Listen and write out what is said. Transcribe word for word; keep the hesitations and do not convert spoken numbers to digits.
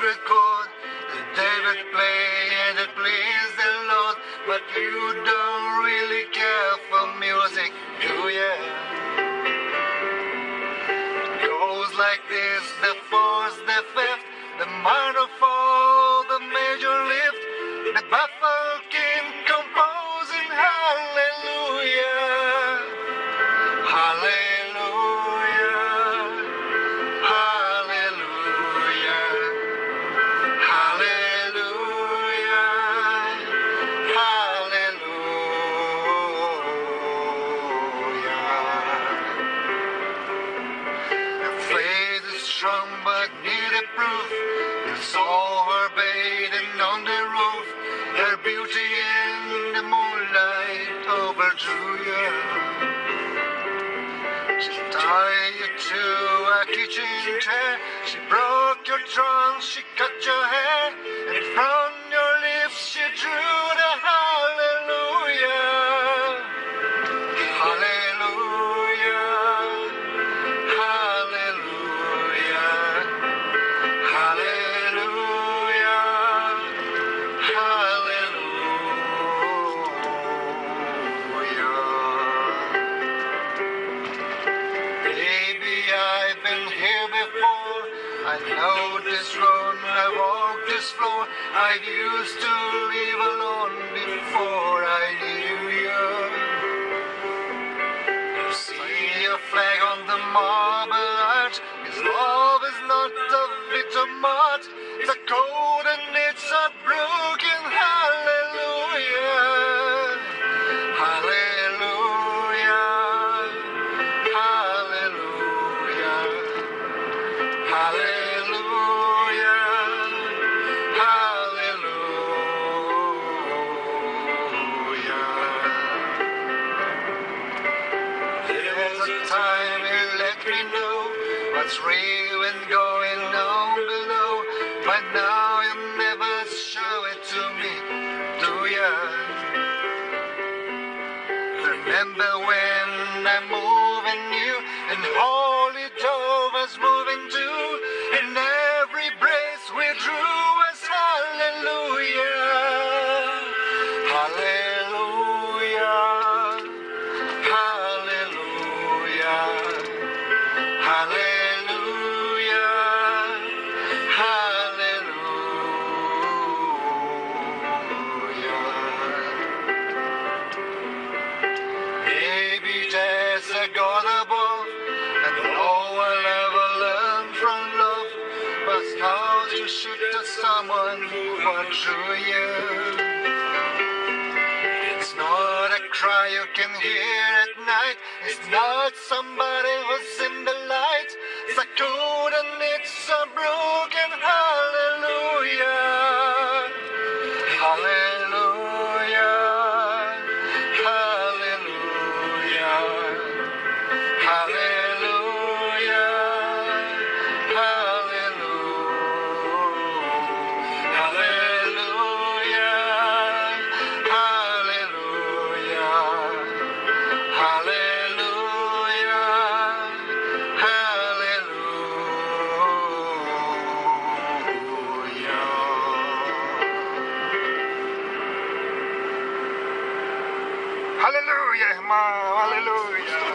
secret chord that David played and it pleased the Lord. But you don't really care for music, do ya? Goes like this: the fourth, the fifth, the minor fall, the major lift, the baffled king composing hallelujah, hallelujah, hallelujah, hallelujah, hallelujah. The faith is strong but needed proof. It's all her bathing on the roof. Her beauty in the moonlight overdrew you. She tied you to a kitchen chair. She broke your trunk, she cut your hair, and from your lips she drew the hallelujah, hallelujah, hallelujah, hallelujah, hallelujah. Baby, I've been here before. I know this road, I walk this floor. I used to live alone before I knew you. You see your flag on the marble arch. His love is not a bitter mart. It's a cold and it's a broken hallelujah, hallelujah, hallelujah, hallelujah, hallelujah. There's a time you let me know what's real and going on below, but now you never show it to me, do ya? Remember when I'm moving you, and Holy Joe was moving too, and every breath we drew was hallelujah, hallelujah, hallelujah, hallelujah, hallelujah. Maybe there's a God above, and all I'll ever learn from love was how to shoot at someone who drew you. It's not a cry you can hear at night. It's not somebody who's in the light. It's a cold and it's a broken hallelujah, hallelujah, hallelujah, hallelujah, hallelujah, hallelujah, hallelujah, hallelujah, hallelujah. Hallelujah, ma, hallelujah.